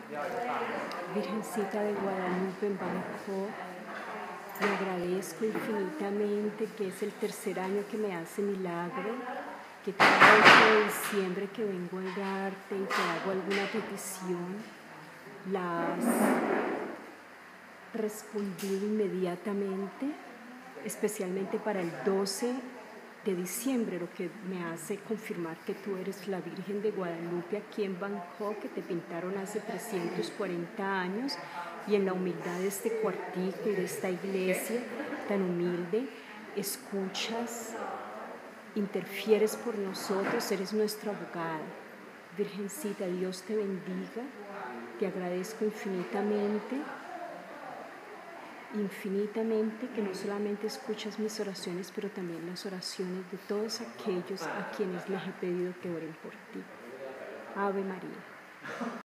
Virgencita de Guadalupe en Bangkok, le agradezco infinitamente que es el tercer año que me hace milagro, que cada 8 de diciembre que vengo a orarte y te hago alguna petición, la has respondido inmediatamente, especialmente para el 12 de diciembre, lo que me hace confirmar que tú eres la Virgen de Guadalupe aquí en Bangkok, que te pintaron hace 340 años, y en la humildad de este cuartico y de esta iglesia tan humilde, escuchas, interfieres por nosotros, eres nuestra abogada. Virgencita, Dios te bendiga, te agradezco infinitamente que no solamente escuchas mis oraciones, pero también las oraciones de todos aquellos a quienes les he pedido que oren por ti. Ave María.